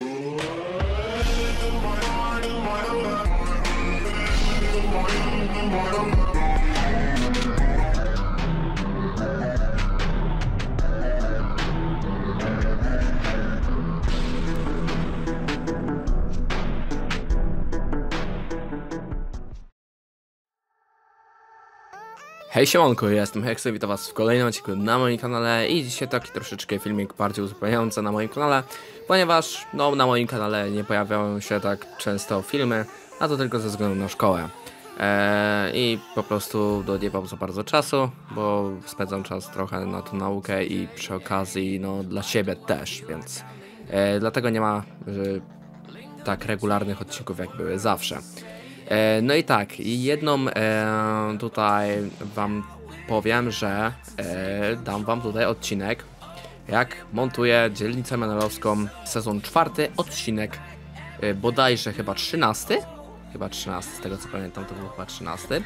Hej siemanko, ja jestem Hexy, witam was w kolejnym odcinku na moim kanale i dzisiaj taki troszeczkę filmik bardziej uzupełniający na moim kanale, ponieważ no na moim kanale nie pojawiają się tak często filmy, a to tylko ze względu na szkołę. I po prostu nie mam za bardzo czasu, bo spędzam czas trochę na tą naukę i przy okazji no dla siebie też, więc dlatego nie ma tak regularnych odcinków jak były zawsze. No i tak, jedną tutaj wam powiem, że dam wam tutaj odcinek, jak montuję Dzielnicę Menelowską, sezon 4, odcinek bodajże chyba 13? Chyba 13, z tego co pamiętam to był chyba 13.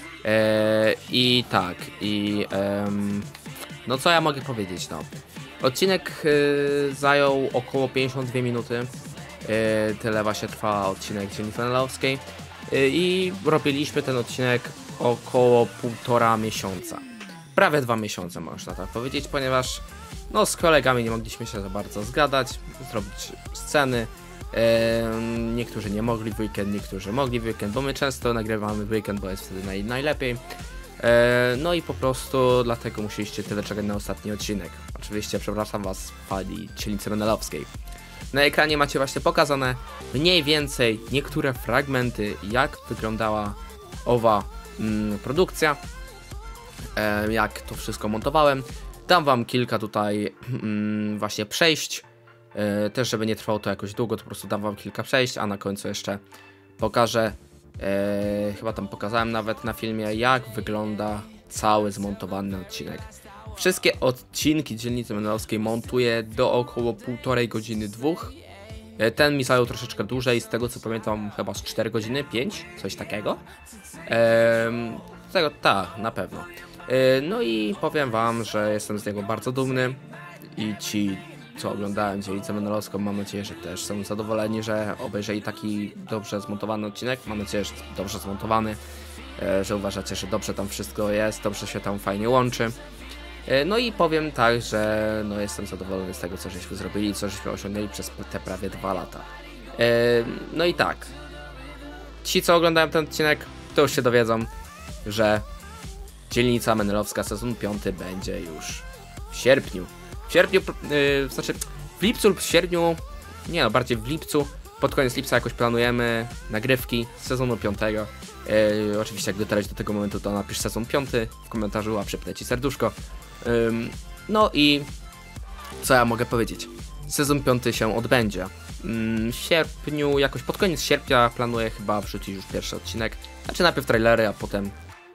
I tak, no co ja mogę powiedzieć, no. Odcinek zajął około 52 minuty, tyle właśnie trwa odcinek Dzielnicy Menelowskiej. I robiliśmy ten odcinek około 1,5 miesiąca. Prawie 2 miesiące można tak powiedzieć, ponieważ no z kolegami nie mogliśmy się za bardzo zgadać, zrobić sceny. Niektórzy nie mogli w weekend, niektórzy mogli w weekend, bo my często nagrywamy w weekend, bo jest wtedy najlepiej. No i po prostu dlatego musieliście tyle czekać na ostatni odcinek. Oczywiście przepraszam was, fani Dzielnicy Menelowskiej. Na ekranie macie właśnie pokazane mniej więcej niektóre fragmenty, jak wyglądała owa produkcja, jak to wszystko montowałem. Dam wam kilka tutaj właśnie przejść, też żeby nie trwało to jakoś długo, to po prostu dam wam kilka przejść, a na końcu jeszcze pokażę, chyba tam pokazałem nawet na filmie, jak wygląda cały zmontowany odcinek. Wszystkie odcinki Dzielnicy Menelowskiej montuję do około 1,5 godziny, 2. Ten mi zajął troszeczkę dłużej, z tego co pamiętam chyba z 4 godziny, 5, coś takiego. Tak, na pewno. No i powiem wam, że jestem z niego bardzo dumny i ci, co oglądałem Dzielnicę Menelowską, mam nadzieję, że też są zadowoleni, że obejrzeli taki dobrze zmontowany odcinek. Mam nadzieję, że dobrze zmontowany, że uważacie, że dobrze tam wszystko jest, dobrze się tam fajnie łączy. No i powiem tak, że no jestem zadowolony z tego, co żeśmy zrobili, co żeśmy osiągnęli przez te prawie 2 lata. No i tak, ci co oglądają ten odcinek, to już się dowiedzą, że Dzielnica Menelowska sezon 5 będzie już w sierpniu. W sierpniu, znaczy w lipcu lub w sierpniu, nie no, bardziej w lipcu, pod koniec lipca jakoś planujemy nagrywki z sezonu 5. Oczywiście jak dotarłeś do tego momentu, to napisz sezon 5 w komentarzu, a przypnę ci serduszko. No i co ja mogę powiedzieć? Sezon 5 się odbędzie. W sierpniu, jakoś pod koniec sierpnia planuję chyba wrzucić już pierwszy odcinek. Znaczy najpierw trailery, a potem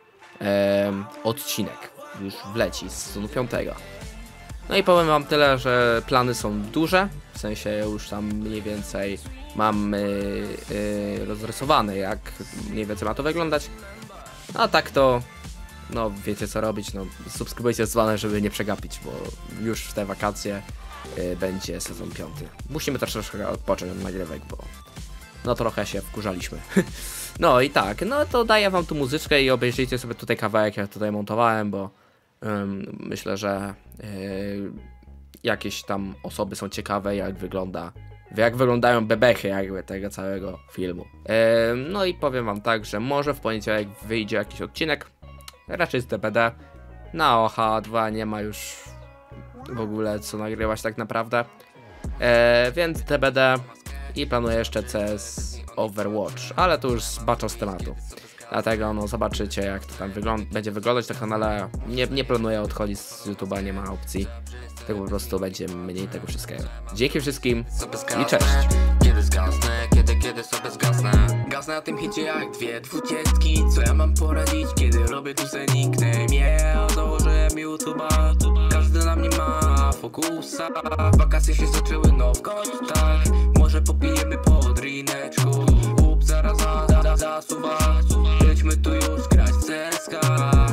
odcinek już wleci z sezonu 5. No i powiem wam tyle, że plany są duże, w sensie już tam mniej więcej mam rozrysowane, jak mniej więcej ma to wyglądać. A tak to, no wiecie co robić, no subskrybujcie dzwonek, żeby nie przegapić, bo już w te wakacje będzie sezon 5. Musimy troszeczkę odpocząć od nagrywek, bo no trochę się wkurzaliśmy. No i tak, no to daję wam tu muzyczkę i obejrzyjcie sobie tutaj kawałek, jak tutaj montowałem, bo myślę, że jakieś tam osoby są ciekawe, jak wyglądają bebechy jakby tego całego filmu. No i powiem wam tak, że może w poniedziałek wyjdzie jakiś odcinek, raczej z DBD. Na OH2 nie ma już w ogóle co nagrywać tak naprawdę, więc DBD i planuję jeszcze CS Overwatch, ale to już zbaczam z tematu. Dlatego no zobaczycie, jak to tam będzie wyglądać na kanale. Nie planuję odchodzić z YouTube'a, nie ma opcji. Tego po prostu będzie mniej tego wszystkiego. Dzięki wszystkim i cześć! Kiedy zgasnę, kiedy sobie zgasnę. Gasnę na tym hicie jak 2 20. Co ja mam poradzić, kiedy robię tu se nickname? Yeah, założyłem YouTube'a. Każdy na mnie ma fokusa. Wakacje się zaczęły, no w końcu tak. Może popijemy po drineczku. Zaraz zasuwa. Lećmy tu już grać w CSK. Zaczyna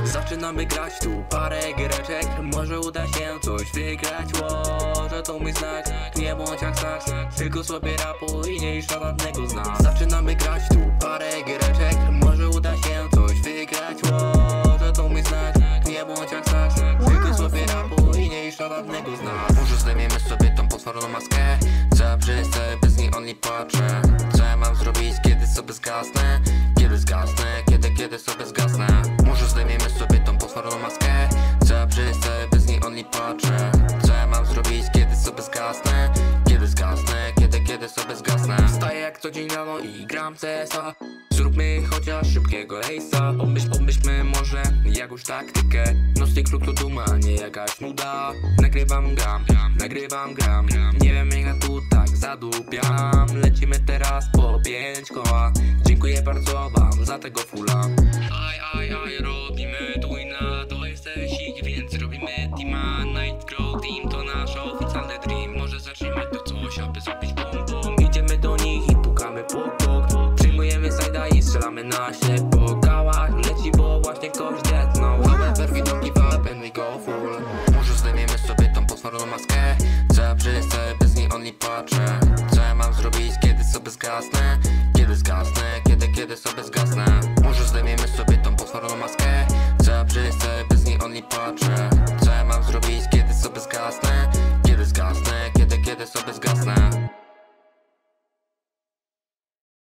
Zaczynamy grać tu parę giereczek, może uda się coś wygrać. Że to mój znak, nie bądź jak znak, tylko sobie rapuj i nie iść na żadnego z nas. Zaczynamy grać tu parę giereczek, może uda się coś wygrać. Że to mój znak, nie bądź jak znak, tylko sobie rapuj i nie iść na żadnego z nas. Może zdejmiemy sobie tą potworną maskę, co ja przez cały bez niej only patrzę. Co ja mam zrobić, kiedy sobie zgasnę? Kiedy zgasnę, kiedy sobie zgasnę? Może zdejmiemy sobie tą potworną maskę, co ja przez cały bez niej only patrzę. Co ja mam zrobić, kiedy sobie zgasnę? Kiedy zgasnę, kiedy sobie zgasnę? Wstaję jak co dzień rano i gram CS-a. Zróbmy chociaż szybkiego ace'a. Obmyślmy może jakąś taktykę. Nocny kruk to duma, nie jakaś nuda. Nagrywam, gram. Nie wiem jak ja tu tak zadupiam. Lecimy teraz po 5 koła. Dziękuję bardzo wam za tego fulla. Robimy tu i na to jesteś ich, więc robimy teama. Nightcrow Team to nasz oficjalny dream. Może zacznijmy to coś, aby zrobić bum bum. Idziemy do nich i pukamy po bok. Przyjmujemy side'a i strzelamy na ślepo. Kałach leci, bo właśnie ktoś detnął. However we don't give up and we go full. Może zdejmiemy sobie tą potworną maskę, co ja przez cały bez niej only patrzę. Co ja mam zrobić, kiedy sobie zgasnę? Kiedy zgasnę, kiedy sobie zgasnę?